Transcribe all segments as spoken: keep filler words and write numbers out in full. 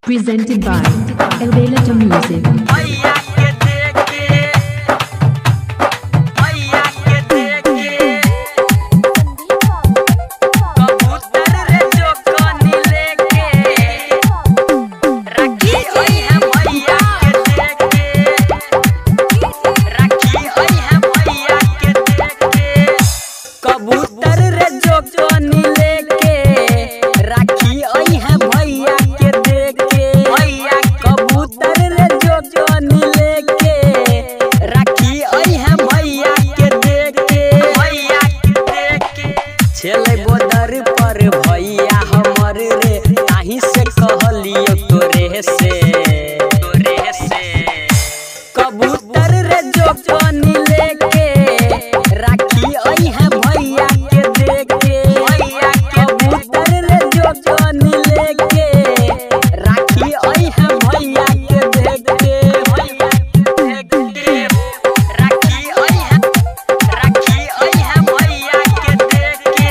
Presented by Elvela Music. बोदर पर भैया हमर रे ताही से कहलियो तोरे से तोरे से कबूतर रे जो पानी लेके राखी आई है भैया के देखे भैया कबूतर रे जो पानी लेके राखी आई है भैया के देखे भैया देखे राखी आई है राखी आई है भैया के देखे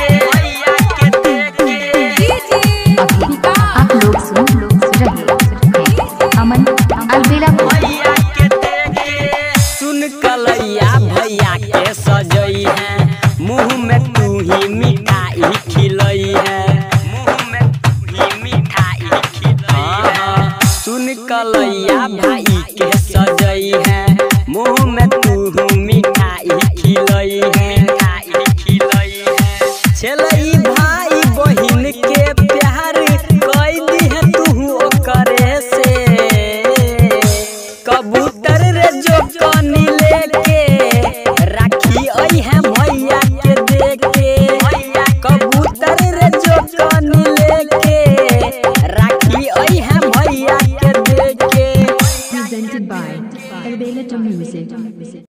आप लोग सुन रहे अमन अलबेला भैया के देखे सुन कलैया भैया के सजई है मुँह में तू ही मिठाई खिलई है मुँह में तू ही मिठाई खिलई है सुन कलैया भाई के सजई है मुँह में तू मिठाई खिलई है मिठाई खिलई है छलई भाई बहिन के प्यार कई दी है तू करे से कबूतर रे जो कनी लेके राखी आई है भैया के देखे भैया कबूतर रे जो कनी लेके राखी आई है भैया के देखे Presented by Elvela Music.